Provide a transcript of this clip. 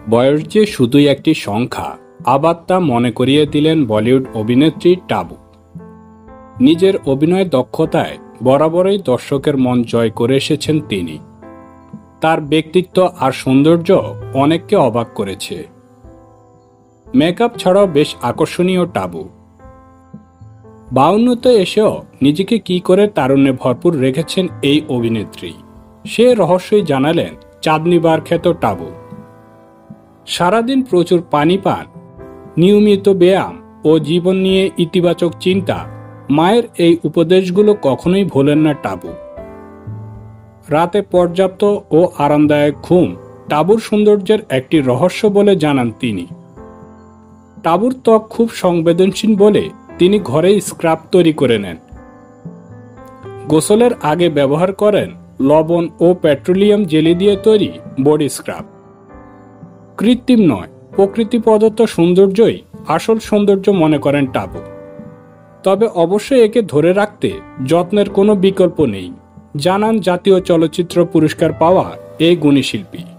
বয়স যে শুধুই একটি সংখ্যা, আবার তা মনে করিয়ে দিলেন বলিউড অভিনেত্রী টাবু। নিজের অভিনয় দক্ষতায় বরাবরই দর্শকের মন জয় করে এসেছেন তিনি। তার ব্যক্তিত্ব আর সৌন্দর্য অনেককে অবাক করেছে। মেকআপ ছাড়াও বেশ আকর্ষণীয় টাবু। 52তে এসেও নিজেকে কি করে তারুণ্যে ভরপুর রেখেছেন এই অভিনেত্রী, সে রহস্যই জানালেন চাঁদনি বার খ্যাত টাবু। সারাদিন প্রচুর পানি পান, নিয়মিত ব্যায়াম ও জীবন নিয়ে ইতিবাচক চিন্তা, মায়ের এই উপদেশগুলো কখনোই ভোলেন না টাবু। রাতে পর্যাপ্ত ও আরামদায়ক ঘুম টাবুর সৌন্দর্যের একটি রহস্য বলে জানান তিনি। টাবুর ত্বক খুব সংবেদনশীল বলে তিনি ঘরেই স্ক্রাব তৈরি করে নেন। গোসলের আগে ব্যবহার করেন লবণ ও পেট্রোলিয়াম জেলি দিয়ে তৈরি বডি স্ক্রাব। কৃত্রিম নয়, প্রকৃতি প্রদত্ত সৌন্দর্যই আসল সৌন্দর্য মনে করেন টাবু। তবে অবশ্যই একে ধরে রাখতে যত্নের কোনো বিকল্প নেই, জানান জাতীয় চলচ্চিত্র পুরস্কার পাওয়া এই গুণী শিল্পী।